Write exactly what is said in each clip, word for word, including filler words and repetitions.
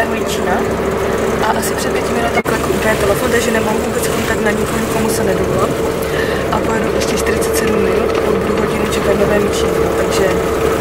Hojčína a asi před pěti minutami úplně telefon, takže nemám vůbec kontakt na nikomu, komu se nedovolám. A pojedu ještě čtyřicet sedm minut a budu hodinu čekat nové míčení, takže...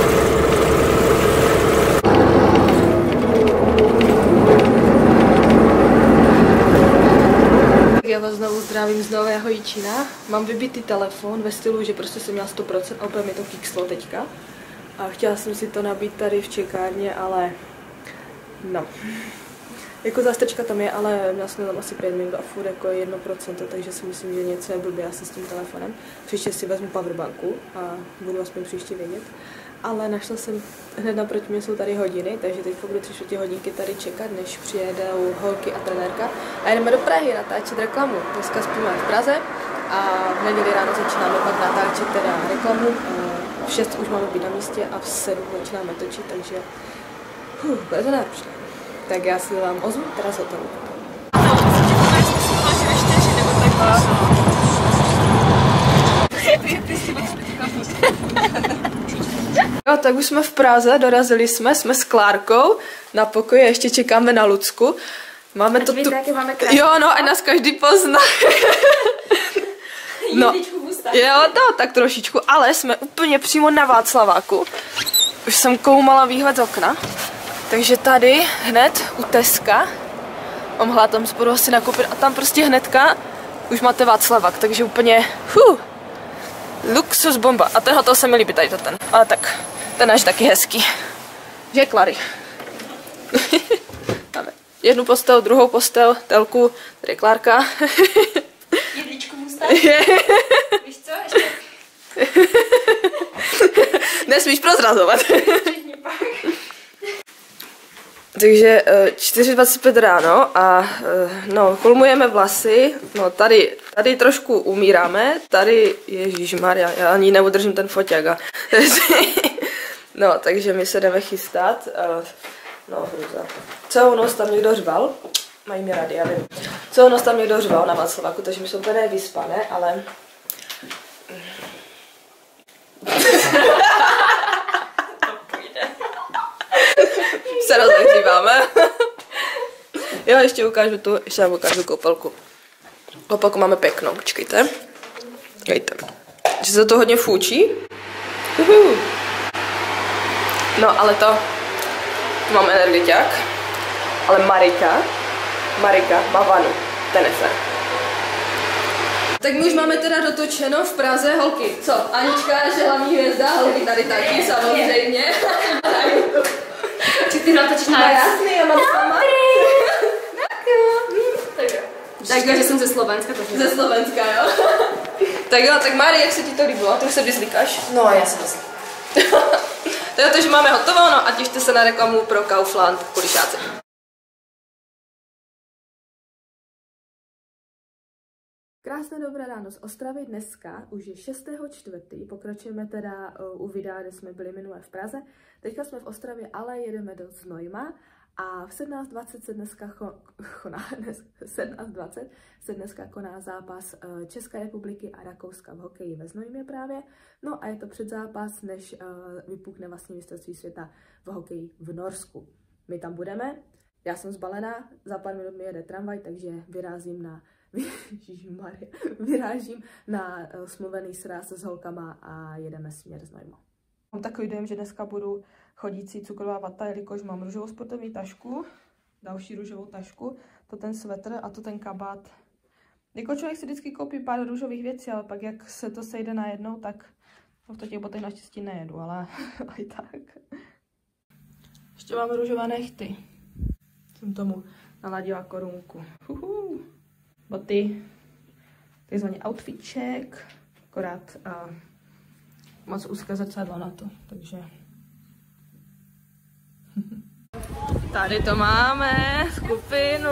Já vás znovu zdravím z Nového Jičína. Mám vybitý telefon ve stylu, že prostě jsem měla sto procent a opět mi to kikslo teďka. A chtěla jsem si to nabít tady v čekárně, ale no. Jako zástrčka tam je, ale měla jsem tam asi pět minut a furt jako jedno procento, takže si myslím, že něco je blbě asi s tím telefonem. Příště si vezmu powerbanku a budu aspoň příště vědět. Ale našla jsem, hned naproti mě jsou tady hodiny, takže teď budu tři čtvrtě hodinky tady čekat, než přijedou holky a trenérka. A jdeme do Prahy natáčet reklamu. Dneska spíme v Praze a v neděli ráno začínáme pak natáčet teda reklamu. V šest už máme být na místě a v sedm začínáme točit, takže huh, bude to náročné. Tak já si vám ozvu teda z hotelu. Jo, tak už jsme v Praze, dorazili jsme, jsme s Klárkou na pokoji, ještě čekáme na Lucku. Máme to tu... Máme jo, no, a nás každý pozná. No, jo, no, tak trošičku, ale jsme úplně přímo na Václaváku. Už jsem koumala výhled z okna. Takže tady hned u Teska, mám hlad tam spodu asi nakoupit a tam prostě hnedka už máte Václavák, takže úplně huh, luxus bomba. A ten hotel se mi líbí, tady to ten, ale tak ten až taky hezký. Že Klary? Máme jednu postel, druhou postel, telku, tady je Klárka. Jedličku musta? Víš co, ještě? Nesmíš prozrazovat. Takže čtyři dvacet pět ráno a no, kulmujeme vlasy, no tady, tady trošku umíráme, tady, ježišmarja, já ani neudržím ten foťák a no, takže my se jdeme chystat, no, hruza. Celou noc tam někdo řval, mají mě rádi, já vím, celou noc tam někdo řval na Václaváku, takže my jsme úplně vyspané, ale... se rozehříváme. Jo, ještě ukážu tu, ještě vám ukážu koupelku. Koupelku máme pěknou, počkejte. Dejte. Že se to hodně fůčí. Uhu. No, ale to, tu mám energetiák. Ale Marika, Marika má vanu, ten je fér. Tak my už máme teda dotočeno v Praze, holky. Co? Anička, naše hlavní hvězda, holky tady taky, samozřejmě. Či ty natočíš na jasný, já mám sama. Tak jo, že jsem ze Slovenska. To ze Slovenska, jo. Tak jo, tak Mári, jak se ti to líbilo? Ty už se vyzlíkáš? No, já jsem myslím. To je to, že máme hotovo, no a těšte se na reklamu pro Kaufland Kulišáci. Krásné dobré ráno z Ostravy. Dneska už je šestého čtvrtého Pokračujeme teda uh, u videa, kde jsme byli minule v Praze. Teďka jsme v Ostravě, ale jedeme do Znojma a v sedmnáct dvacet se dneska cho, choná, dnes, sedmnáct dvacet se dneska koná zápas uh, České republiky a Rakouska v hokeji ve Znojmě právě. No a je to předzápas, než uh, vypukne vlastně mistrovství světa v hokeji v Norsku. My tam budeme, já jsem zbalená, za pár minut mi jede tramvaj, takže vyrazím na Ježišmarja, vyrážím na uh, smluvený sraz s holkama a jedeme směr Znojmo. Mám takový dojem, že dneska budu chodící cukrová vata, jelikož mám růžovou sportovní tašku, další růžovou tašku, to ten svetr a to ten kabát. Jako člověk si vždycky koupí pár růžových věcí, ale pak jak se to sejde najednou, tak v těch botech naštěstí nejedu, ale i tak. Ještě mám růžové nechty. Jsem tomu naladila korunku. Uhu. Boty, takzvaný outfitček, akorát uh, moc úzké zrcadlo na to, takže... Tady to máme, skupinu.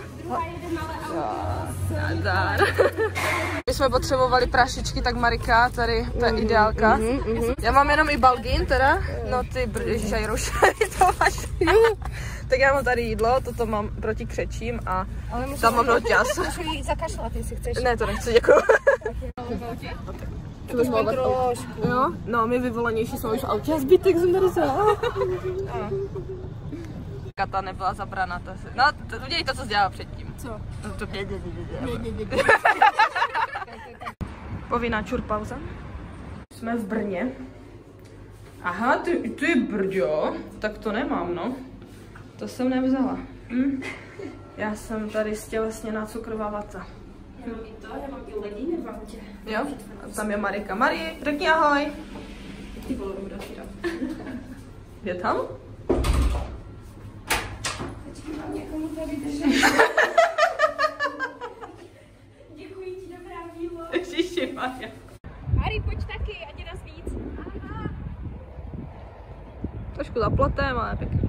Nadar. My jsme potřebovali prašičky, tak Marika, tady, to je ideálka. Já mám jenom i balgín teda, no ty brděžíš aj rušaj, to máš. Tak já mám tady jídlo, toto mám proti křečím a tam mám noťas. Můžu jít zakašlat, jestli chceš. Ne, to nechci, děkuju. Trošku. Jo? No, my vyvolenější jsme už v autě a zbytek jsem tady vzala. Ta nebyla zabrana. To si... No, to, udělej to, co jsi dělala předtím. Co? No, to... Povinná čurpauza. Jsme v Brně. Aha, ty, ty brďo, tak to nemám, no. To jsem nevzala. Hm? Já jsem tady stělesněná cukrová vata. Já mám i to, já mám i ledíny v autě. Jo? A tam je Marika. Marie, řekni ahoj. Ty vole, budu otvírat. Je tam? Počkej, mám někomu tady držet. Děkuji ti, dobrá dílo. Ježiši Maria. Mari, pojď taky, ať je nás víc. Aha. Trošku za plotem, ale pěkně.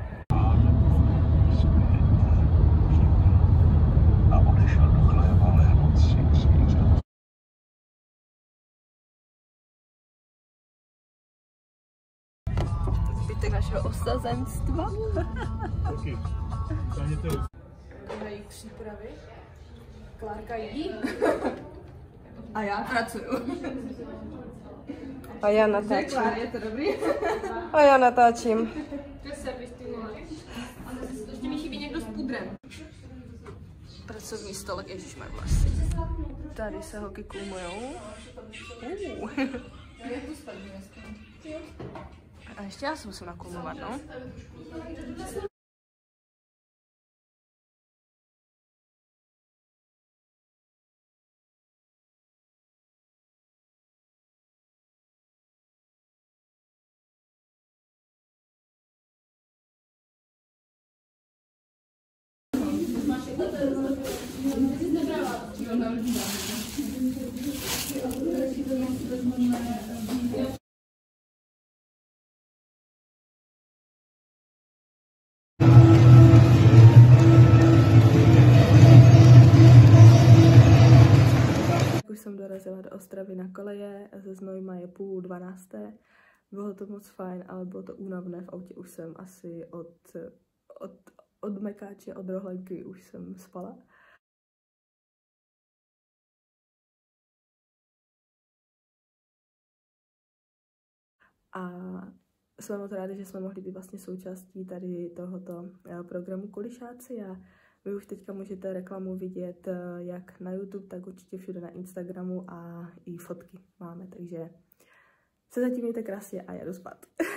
A odešel do chlévavého cícíře. Zbytek našeho osazenstva. Taky. Záněte ruku. Mají přípravy. Klárka jí. A já pracuju. A já natáčím. Klár, je to dobrý? A já natáčím. To je servis, ty vole. Ale ještě mi chybí někdo s pudrem. Pracovní stolek, ježišmar vlasy. Tady se holky kulmujou. Uh. A ještě já se musím nakulmovat, no. Už jsem dorazila do Ostravy na koleje, ze Znojma je půl dvanácté. Bylo to moc fajn, ale bylo to únavné, v autě už jsem asi od, od, od Mekáče, od Rohlenky už jsem spala. A jsme moc rádi, že jsme mohli být vlastně součástí tady tohoto programu Kulišáci a vy už teďka můžete reklamu vidět jak na YouTube, tak určitě všude na Instagramu a i fotky máme, takže se zatím mějte krásně a já jdu spát.